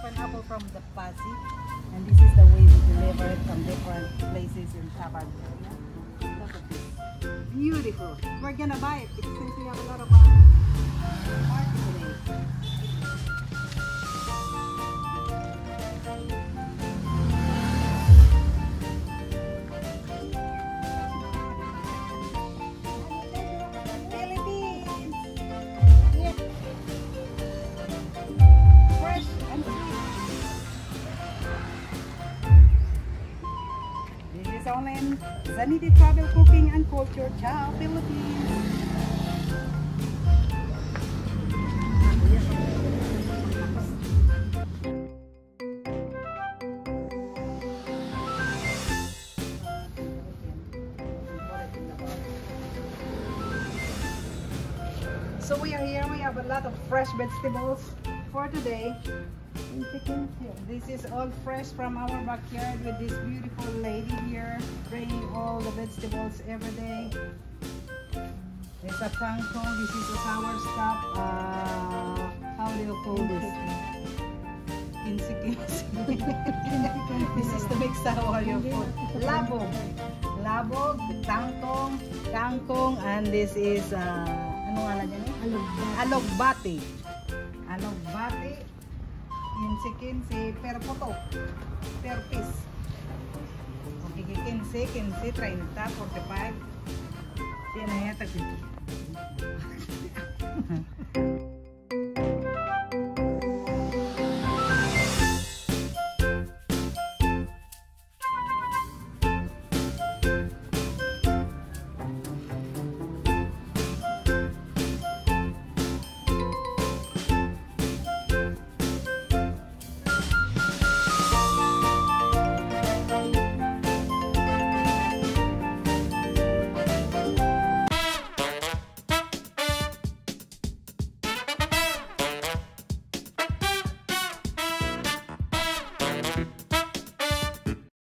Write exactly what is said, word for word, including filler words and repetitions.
pineapple from the Pasi, and this is the way we deliver it from different places in Tabag area. Look at this. Beautiful. We're gonna buy it because since we have a lot of uh, party today. Only in Zanity Travel Cooking and Culture, Ciao, Philippines. So we are here, we have a lot of fresh vegetables for today. This is all fresh from our backyard with this beautiful lady here bringing all the vegetables every day. There's a kangkong, this is a sour stuff. Uh, how do you call this? Kinsi kinsi. This is to make sour your food. Labog. Labog, kangkong, kangkong, and this is, uh, ano nga lang yan? Alogbati. Alogbati. Kinsi kinsi per poto, per piece. Okay, kinsi kinsi, thirty, forty-five. Yan na yata.